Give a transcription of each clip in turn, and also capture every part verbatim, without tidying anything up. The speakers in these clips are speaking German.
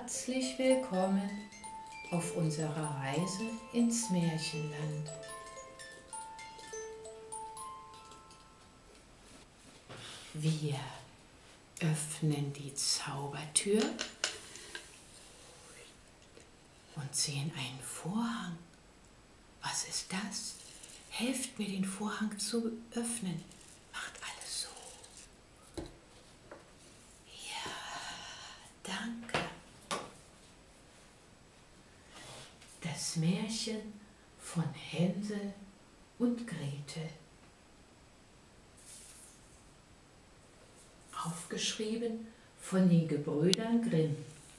Herzlich willkommen auf unserer Reise ins Märchenland. Wir öffnen die Zaubertür und sehen einen Vorhang. Was ist das? Helft mir, den Vorhang zu öffnen. Macht alles so. Ja, danke. Das Märchen von Hänsel und Gretel. Aufgeschrieben von den Gebrüdern Grimm.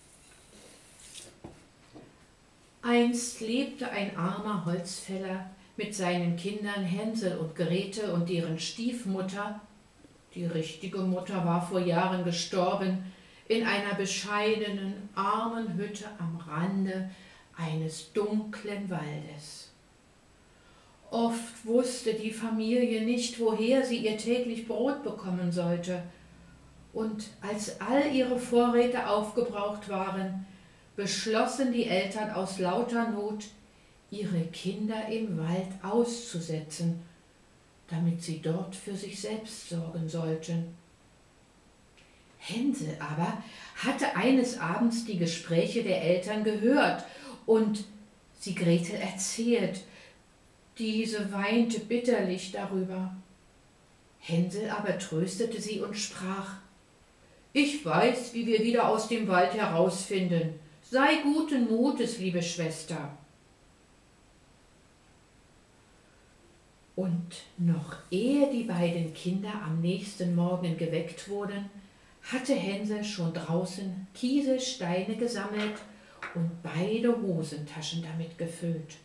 Einst lebte ein armer Holzfäller mit seinen Kindern Hänsel und Gretel und deren Stiefmutter, die richtige Mutter war vor Jahren gestorben, in einer bescheidenen, armen Hütte am Rande eines dunklen Waldes. Oft wusste die Familie nicht, woher sie ihr täglich Brot bekommen sollte. Und als all ihre Vorräte aufgebraucht waren, beschlossen die Eltern aus lauter Not, ihre Kinder im Wald auszusetzen, damit sie dort für sich selbst sorgen sollten. Hänsel aber hatte eines Abends die Gespräche der Eltern gehört und sie Gretel erzählt. Diese weinte bitterlich darüber. Hänsel aber tröstete sie und sprach: Ich weiß, wie wir wieder aus dem Wald herausfinden. Sei guten Mutes, liebe Schwester. Und noch ehe die beiden Kinder am nächsten Morgen geweckt wurden, hatte Hänsel schon draußen Kieselsteine gesammelt und beide Hosentaschen damit gefüllt.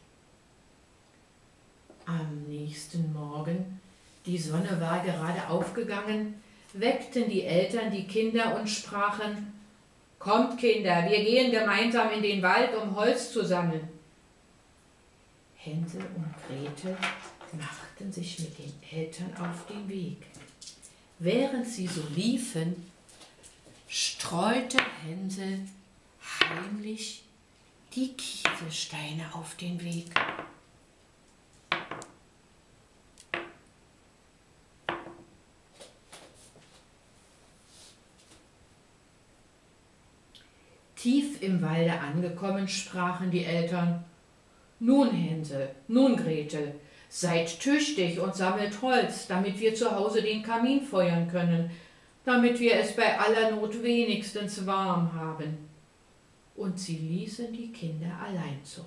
Am nächsten Morgen, die Sonne war gerade aufgegangen, weckten die Eltern die Kinder und sprachen: Kommt, Kinder, wir gehen gemeinsam in den Wald, um Holz zu sammeln. Hänsel und Gretel machten sich mit den Eltern auf den Weg. Während sie so liefen, streute Hänsel heimlich die Kieselsteine auf den Weg. Tief im Walde angekommen, sprachen die Eltern: Nun, Hänsel, nun, Gretel, seid tüchtig und sammelt Holz, damit wir zu Hause den Kamin feuern können, damit wir es bei aller Not wenigstens warm haben. Und sie ließen die Kinder allein zurück.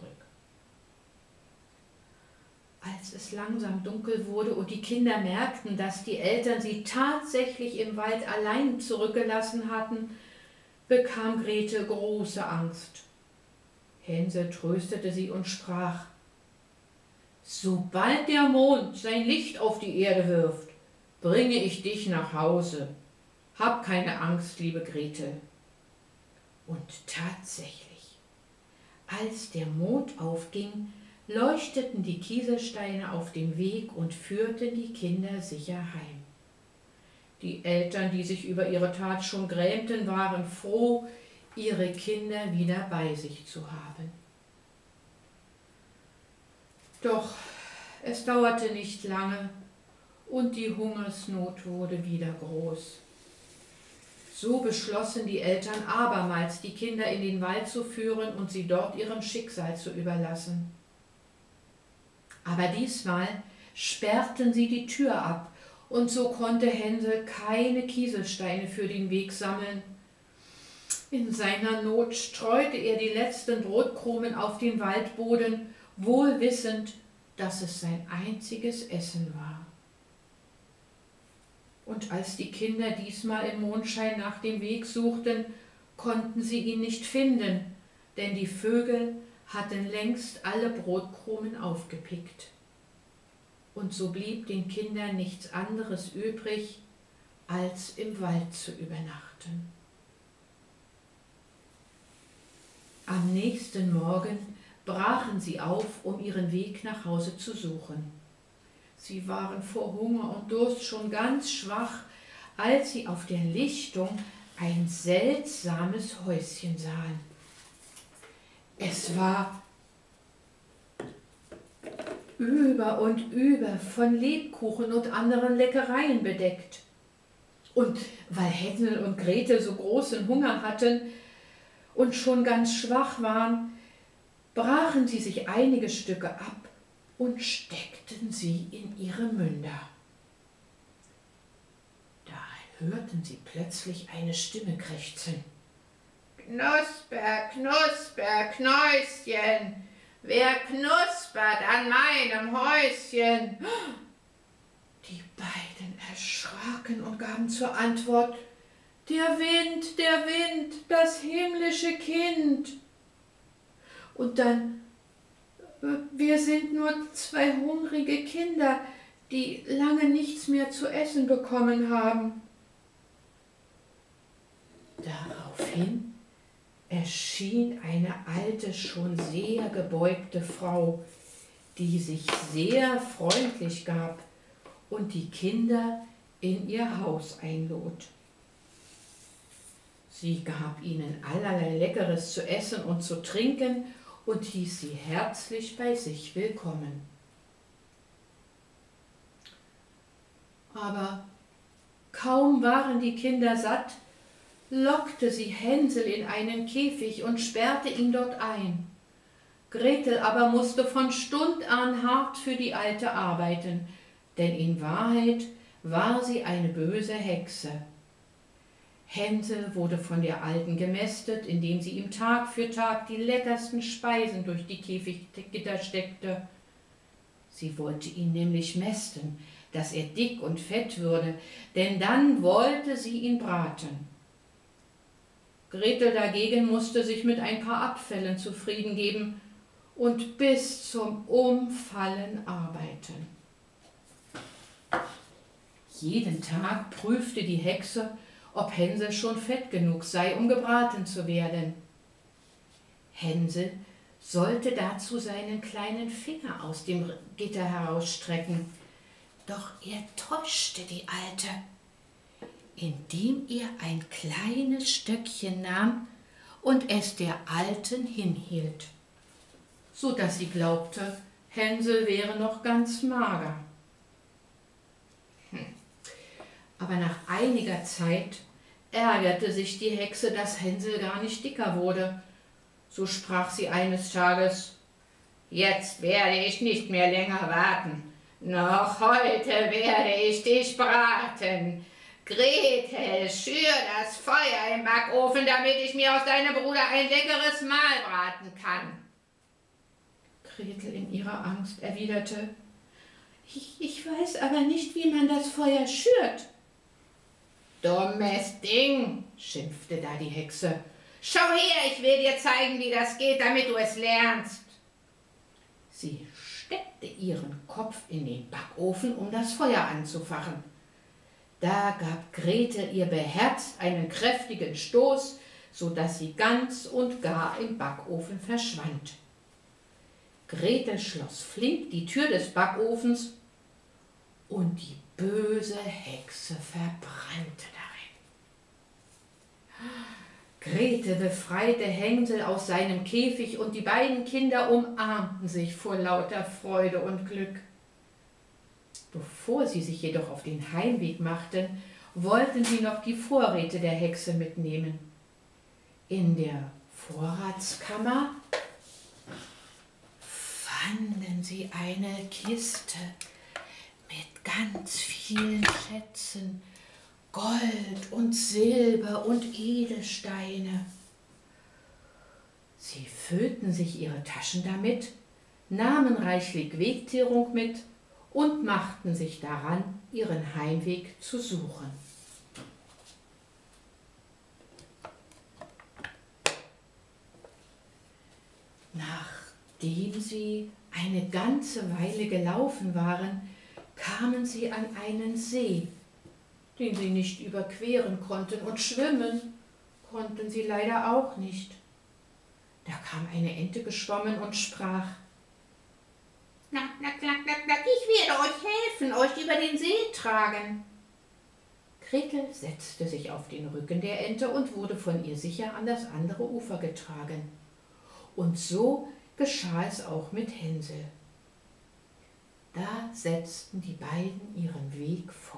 Als es langsam dunkel wurde und die Kinder merkten, dass die Eltern sie tatsächlich im Wald allein zurückgelassen hatten, bekam Gretel große Angst. Hänsel tröstete sie und sprach: Sobald der Mond sein Licht auf die Erde wirft, bringe ich dich nach Hause. Hab keine Angst, liebe Gretel. Und tatsächlich, als der Mond aufging, leuchteten die Kieselsteine auf dem Weg und führten die Kinder sicher heim. Die Eltern, die sich über ihre Tat schon grämten, waren froh, ihre Kinder wieder bei sich zu haben. Doch es dauerte nicht lange und die Hungersnot wurde wieder groß. So beschlossen die Eltern abermals, die Kinder in den Wald zu führen und sie dort ihrem Schicksal zu überlassen. Aber diesmal sperrten sie die Tür ab, und so konnte Hänsel keine Kieselsteine für den Weg sammeln. In seiner Not streute er die letzten Brotkrumen auf den Waldboden, wohl wissend, dass es sein einziges Essen war. Und als die Kinder diesmal im Mondschein nach dem Weg suchten, konnten sie ihn nicht finden, denn die Vögel hatten längst alle Brotkrumen aufgepickt. Und so blieb den Kindern nichts anderes übrig, als im Wald zu übernachten. Am nächsten Morgen brachen sie auf, um ihren Weg nach Hause zu suchen. Sie waren vor Hunger und Durst schon ganz schwach, als sie auf der Lichtung ein seltsames Häuschen sahen. Es war über und über von Lebkuchen und anderen Leckereien bedeckt. Und weil Hänsel und Gretel so großen Hunger hatten und schon ganz schwach waren, brachen sie sich einige Stücke ab und steckten sie in ihre Münder. Da hörten sie plötzlich eine Stimme krächzen. Knusper, Knusper, Knäuschen, wer knuspert an meinem Häuschen? Die beiden erschraken und gaben zur Antwort: Der Wind, der Wind, das himmlische Kind. Und dann: Wir sind nur zwei hungrige Kinder, die lange nichts mehr zu essen bekommen haben. Daraufhin erschien eine alte, schon sehr gebeugte Frau, die sich sehr freundlich gab und die Kinder in ihr Haus einlud. Sie gab ihnen allerlei Leckeres zu essen und zu trinken und hieß sie herzlich bei sich willkommen. Aber kaum waren die Kinder satt, lockte sie Hänsel in einen Käfig und sperrte ihn dort ein. Gretel aber musste von Stund an hart für die Alte arbeiten, denn in Wahrheit war sie eine böse Hexe. Hänsel wurde von der Alten gemästet, indem sie ihm Tag für Tag die leckersten Speisen durch die Käfiggitter steckte. Sie wollte ihn nämlich mästen, dass er dick und fett würde, denn dann wollte sie ihn braten. Gretel dagegen musste sich mit ein paar Abfällen zufrieden geben und bis zum Umfallen arbeiten. Jeden Tag prüfte die Hexe, ob Hänsel schon fett genug sei, um gebraten zu werden. Hänsel sollte dazu seinen kleinen Finger aus dem Gitter herausstrecken, doch er täuschte die Alte, indem er ein kleines Stöckchen nahm und es der Alten hinhielt, so dass sie glaubte, Hänsel wäre noch ganz mager. Hm. Aber nach einiger Zeit ärgerte sich die Hexe, dass Hänsel gar nicht dicker wurde. So sprach sie eines Tages: Jetzt werde ich nicht mehr länger warten, noch heute werde ich dich braten. Gretel, schür das Feuer im Backofen, damit ich mir aus deinem Bruder ein leckeres Mahl braten kann. Gretel in ihrer Angst erwiderte: Ich, ich weiß aber nicht, wie man das Feuer schürt. Dummes Ding, schimpfte da die Hexe. Schau her, ich will dir zeigen, wie das geht, damit du es lernst. Sie steckte ihren Kopf in den Backofen, um das Feuer anzufachen. Da gab Gretel ihr beherzt einen kräftigen Stoß, so dass sie ganz und gar im Backofen verschwand. Gretel schloss flink die Tür des Backofens und die böse Hexe verbrannte darin. Gretel befreite Hänsel aus seinem Käfig und die beiden Kinder umarmten sich vor lauter Freude und Glück. Bevor sie sich jedoch auf den Heimweg machten, wollten sie noch die Vorräte der Hexe mitnehmen. In der Vorratskammer fanden sie eine Kiste mit ganz vielen Schätzen, Gold und Silber und Edelsteine. Sie füllten sich ihre Taschen damit, nahmen reichlich Wegzehrung mit und machten sich daran, ihren Heimweg zu suchen. Nachdem sie eine ganze Weile gelaufen waren, kamen sie an einen See, den sie nicht überqueren konnten, und schwimmen konnten sie leider auch nicht. Da kam eine Ente geschwommen und sprach: Na, na, na, na, na, ich werde euch helfen, euch über den See tragen. Gretel setzte sich auf den Rücken der Ente und wurde von ihr sicher an das andere Ufer getragen. Und so geschah es auch mit Hänsel. Da setzten die beiden ihren Weg fort.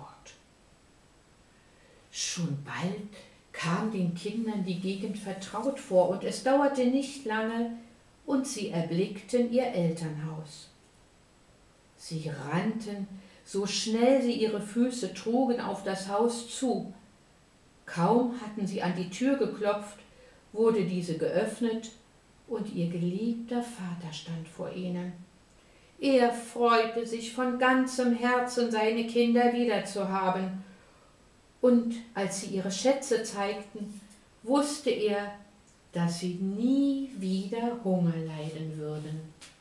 Schon bald kam den Kindern die Gegend vertraut vor, und es dauerte nicht lange, und sie erblickten ihr Elternhaus. Sie rannten, so schnell sie ihre Füße trugen, auf das Haus zu. Kaum hatten sie an die Tür geklopft, wurde diese geöffnet, und ihr geliebter Vater stand vor ihnen. Er freute sich von ganzem Herzen, seine Kinder wiederzuhaben, und als sie ihre Schätze zeigten, wusste er, dass sie nie wieder Hunger leiden würden.